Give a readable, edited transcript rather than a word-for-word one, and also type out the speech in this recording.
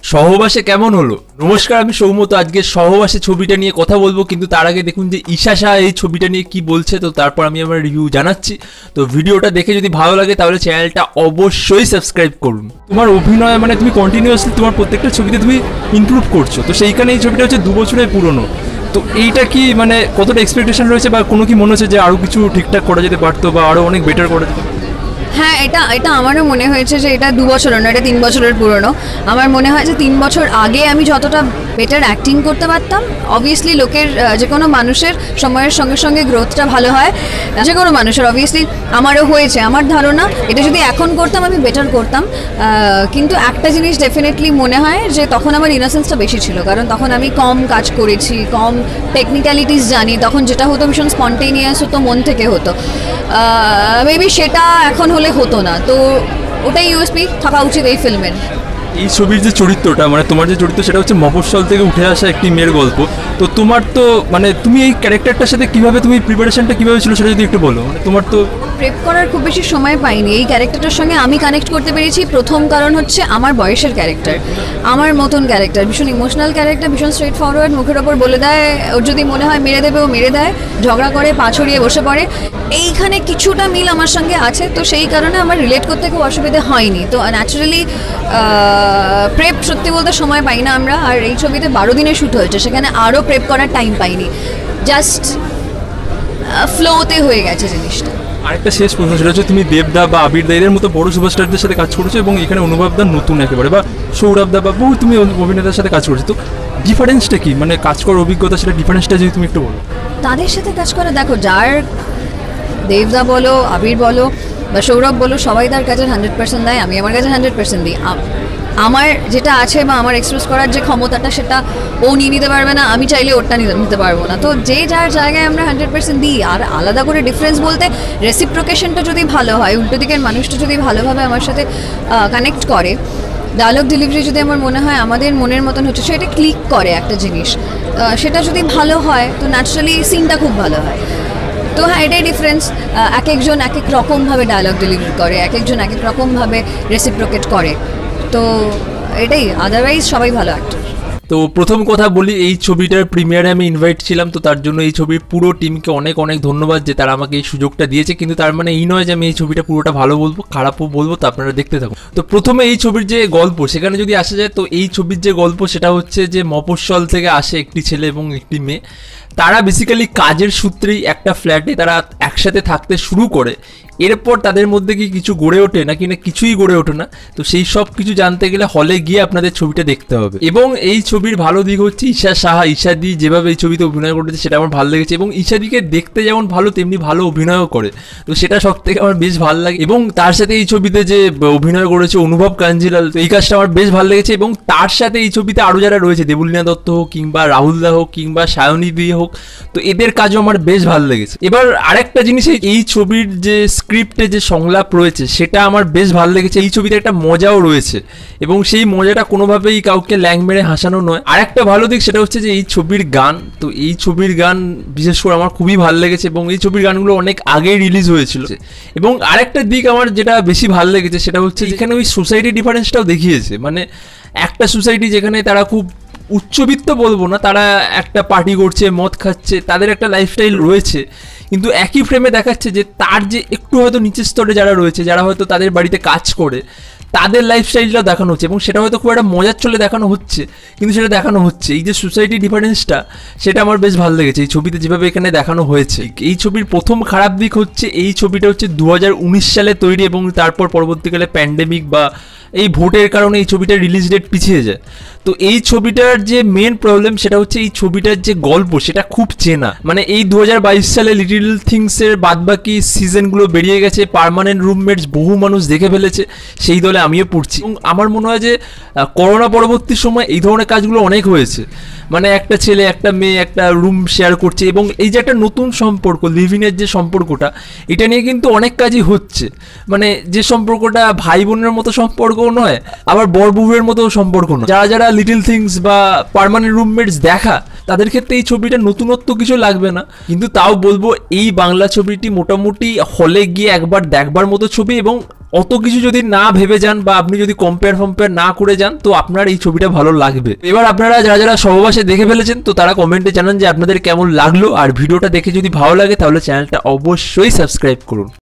সহবাসে কেমন হলো? নমস্কার, আমি সৌমত। আজকে সহবাসে ছবিটা নিয়ে কথা বলবো, কিন্তু তার আগে দেখুন যে ঈশা শাহ এই ছবিটা নিয়ে কি বলছে, তো তারপর আমি আমার রিভিউ জানাচ্ছি। তো ভিডিওটা দেখে যদি ভালো লাগে তাহলে চ্যানেলটা অবশ্যই সাবস্ক্রাইব করুন। তোমার অভিনয় মানে তুমি কন্টিনিউয়াসলি তোমার প্রত্যেকটা ছবিতে তুমি ইমপ্রুভ করছো, তো সেইখানে এই ছবিটা হচ্ছে 2 বছরের পুরনো। তো এইটা কি মানে কতটা এক্সপেকটেশন রয়েছে, বা কোনো কি মনে হচ্ছে যে আরও কিছু ঠিকঠাক করা যেতে পারতো বা আরও অনেক বেটার করা যেত? হ্যাঁ, এটা আমারও মনে হয়েছে যে এটা 2 বছরের না, এটা 3 বছরের পুরনো। আমার মনে হয় যে 3 বছর আগে আমি যতটা বেটার অ্যাক্টিং করতে পারতাম। অবভিয়াসলি লোকের যে কোনো মানুষের সময়ের সঙ্গে সঙ্গে গ্রোথটা ভালো হয়, যে কোনো মানুষের। অবভিয়াসলি আমারও হয়েছে। আমার ধারণা এটা যদি এখন করতাম আমি বেটার করতাম, কিন্তু একটা জিনিস ডেফিনেটলি মনে হয় যে তখন আমার ইনোসেন্সটা বেশি ছিল, কারণ তখন আমি কম কাজ করেছি, কম টেকনিক্যালিটিস জানি। তখন যেটা হতো ভীষণ স্পন্টেনিয়াস হতো, মন থেকে হতো। মেবি সেটা এখন হলে হতো না। তো ওটাই ইউএসপি থাকা উচিত এই ফিল্মের। এই ছবির যে চরিত্রটা, মানে তোমার যে চরিত্র, সেটা হচ্ছে মফস্বল থেকে উঠে আসা একটি মেয়ের গল্প। তো তোমার তো মানে তুমি এই ক্যারেক্টারটার সাথে কিভাবে, তুমি প্রিপারেশনটা কিভাবে ছিল সেটা যদি একটু বলো। মানে তোমার তো প্রেপ করার খুব বেশি সময় পাইনি। এই ক্যারেক্টারটার সঙ্গে আমি কানেক্ট করতে পেরেছি প্রথম কারণ হচ্ছে আমার বয়সের ক্যারেক্টার, আমার মতন ক্যারেক্টার, ভীষণ ইমোশনাল ক্যারেক্টার, ভীষণ স্ট্রেট ফরওয়ার্ড, মুখের ওপর বলে দেয়, ওর যদি মনে হয় মেরে দেবে ও মেরে দেয়, ঝগড়া করে পা ছড়িয়ে বসে পড়ে। এইখানে কিছুটা মিল আমার সঙ্গে আছে, তো সেই কারণে আমার রিলেট করতে খুব অসুবিধে হয়নি। তো ন্যাচারালি প্রেপ সত্যি বলতে সময় পাই না আমরা। আর এই ছবিতে 12 দিনে শ্যুট হয়েছে, সেখানে আরও প্রেপ করার টাইম পাইনি, জাস্ট ফ্লোতে হয়ে গেছে জিনিসটা। আরেকটা শেষ প্রশ্ন, সেটা হচ্ছে তুমি দেবদা বা আবির দা এদের মতো বড় সুপারস্টারদের সাথে কাজ করেছো, এবং এখানে অনুভব দা নতুন একেবারে, বা সৌরভ দা বা বহু তুমি অভিনেতার সাথে কাজ করেছো। তো ডিফারেন্সটা কি, মানে কাজ করার অভিজ্ঞতা, সেটা ডিফারেন্সটা যদি তুমি একটু বলো। তাদের সাথে কাজ করে দেখো, যার দেবদা বলো, আবির বলো বা সৌরভ বলো, সবাই তার কাছে 100% দেয়, আমি আমার কাছে 100% দিই। আমার যেটা আছে বা আমার এক্সপ্রেস করার যে ক্ষমতাটা, সেটা ও নিয়ে নিতে পারবে না, আমি চাইলে ওরটা নিতে পারবো না। তো যে যার জায়গায় আমরা 100% দিই। আর আলাদা করে ডিফারেন্স বলতে, রেসিপ্রোকেশনটা যদি ভালো হয়, উল্টো দিকের মানুষটা যদি ভালোভাবে আমার সাথে কানেক্ট করে, ডায়লগ ডেলিভারি যদি আমার মনে হয় আমাদের মনের মতন হচ্ছে, সেটা ক্লিক করে একটা জিনিস, সেটা যদি ভালো হয় তো ন্যাচারালি সিনটা খুব ভালো হয়। তো হ্যাঁ, এটাই ডিফারেন্স। এক একজন এক এক রকমভাবে ডায়লগ ডেলিভারি করে, এক একজন এক এক রকমভাবে রেসিপ্রোকেট করে। তো এটাই, আদারওয়াইজ সবাই ভালো অ্যাক্টর। তো প্রথম কথা বলি, এই ছবিটার প্রিমিয়ারে আমি ইনভাইট ছিলাম, তো তার জন্য এই ছবির পুরো টিমকে অনেক অনেক ধন্যবাদ যে তারা আমাকে এই সুযোগটা দিয়েছে। কিন্তু তার মানে এই নয় যে আমি এই ছবিটা পুরোটা ভালো বলবো, খারাপও বলবো, তো আপনারা দেখতে থাকুন। তো প্রথমে এই ছবির যে গল্প, সেখানে যদি আসা যায়, তো এই ছবির যে গল্প সেটা হচ্ছে যে মফস্বল থেকে আসে একটি ছেলে এবং একটি মেয়ে। তারা বেসিক্যালি কাজের সূত্রেই একটা ফ্ল্যাটে তারা একসাথে থাকতে শুরু করে। এরপর তাদের মধ্যে কি কিছু গড়ে ওঠে নাকি না কিছুই গড়ে ওঠে না, তো সেই সব কিছু জানতে গেলে হলে গিয়ে আপনাদের ছবিটা দেখতে হবে। এবং এই ছবির ভালো দিক হচ্ছে ঈশা শাহ, ঈশাদি যেভাবে এই ছবিতে অভিনয় করেছে সেটা আমার ভালো লেগেছে, এবং ঈশাদিকে দেখতে যেমন ভালো তেমনি ভালো অভিনয়ও করে, তো সেটা সব থেকে আমার বেশ ভালো লাগে। এবং তার সাথে এই ছবিতে যে অভিনয় করেছে অনুভব কাঞ্জিলাল, তো এই কাজটা আমার বেশ ভালো লেগেছে। এবং তার সাথে এই ছবিতে আরও যারা রয়েছে, দেবলীনা দত্ত হোক কিংবা রাহুল দা হোক কিংবা সায়নী দি হোক, তো এদের কাজও আমার বেশ ভালো লেগেছে। এবার আরেকটা জিনিস, এই ছবির যে স্ক্রিপ্টে যে সংলাপ রয়েছে সেটা আমার বেশ ভালো লেগেছে। এই ছবিতে একটা মজাও রয়েছে, এবং সেই মজাটা কোনোভাবেই কাউকে ল্যাং মেরে হাসানো নয়। আর একটা ভালো দিক সেটা হচ্ছে যে এই ছবির গান, তো এই ছবির গান বিশেষ করে আমার খুবই ভালো লেগেছে, এবং এই ছবির গানগুলো অনেক আগেই রিলিজ হয়েছিল। এবং আরেকটা দিক আমার যেটা বেশি ভালো লেগেছে সেটা হচ্ছে যেখানে ওই সোসাইটি ডিফারেন্সটাও দেখিয়েছে। মানে একটা সোসাইটি যেখানে তারা খুব উচ্চবিত্ত বলবো না, তারা একটা পার্টি করছে, মদ খাচ্ছে, তাদের একটা লাইফস্টাইল রয়েছে, কিন্তু একই ফ্রেমে দেখাচ্ছে যে তার যে একটু হয়তো নিচের স্তরে যারা রয়েছে, যারা হয়তো তাদের বাড়িতে কাজ করে, তাদের লাইফস্টাইলটা দেখানো হচ্ছে, এবং সেটা হয়তো খুব একটা মজার চলে দেখানো হচ্ছে, কিন্তু সেটা দেখানো হচ্ছে। এই যে সোসাইটি ডিফারেন্সটা, সেটা আমার বেশ ভালো লেগেছে এই ছবিতে যেভাবে এখানে দেখানো হয়েছে। এই ছবির প্রথম খারাপ দিক হচ্ছে এই ছবিটা হচ্ছে 2019 সালে তৈরি, এবং তারপর পরবর্তীকালে প্যান্ডেমিক বা এই ভোটের কারণে এই ছবিটার রিলিজ ডেট পিছিয়ে যায়। তো এই ছবিটার যে মেন প্রবলেম সেটা হচ্ছে এই ছবিটার যে গল্প সেটা খুব চেনা। মানে এই 2022 সালে লিটল থিংসের বাদবাকি সিজনগুলো বেরিয়ে গেছে, পার্মানেন্ট রুমমেটস বহু মানুষ দেখে ফেলেছে, সেই দলে আমিও পড়ছি। এবং আমার মনে হয় যে করোনা পরবর্তী সময় এই ধরনের কাজগুলো অনেক হয়েছে। মানে একটা ছেলে একটা মেয়ে একটা রুম শেয়ার করছে, এবং এই যে একটা নতুন সম্পর্ক, লিভিংয়ের যে সম্পর্কটা, এটা নিয়ে কিন্তু অনেক কাজই হচ্ছে। মানে যে সম্পর্কটা ভাই বোনের মতো সম্পর্কও নয়, আবার বর বউয়ের মতো সম্পর্ক নয়। যারা যারা লিটল থিংস বা পার্মানেন্ট রুমমেটস দেখা, তাদের ক্ষেত্রে এই ছবিটা নতুনত্ব কিছু লাগবে না, কিন্তু তাও বলবো এই বাংলা ছবিটি মোটামুটি হলে গিয়ে একবার দেখবার মতো ছবি। এবং অত কিছু যদি না ভেবে যান বা আপনি যদি কম্পেয়ার না করে যান, তো আপনার এই ছবিটা ভালো লাগবে। এবার আপনারা যারা যারা সহবাসে দেখে ফেলেছেন, তো তারা কমেন্টে জানান যে আপনাদের কেমন লাগলো, আর ভিডিওটা দেখে যদি ভালো লাগে তাহলে চ্যানেলটা অবশ্যই সাবস্ক্রাইব করুন।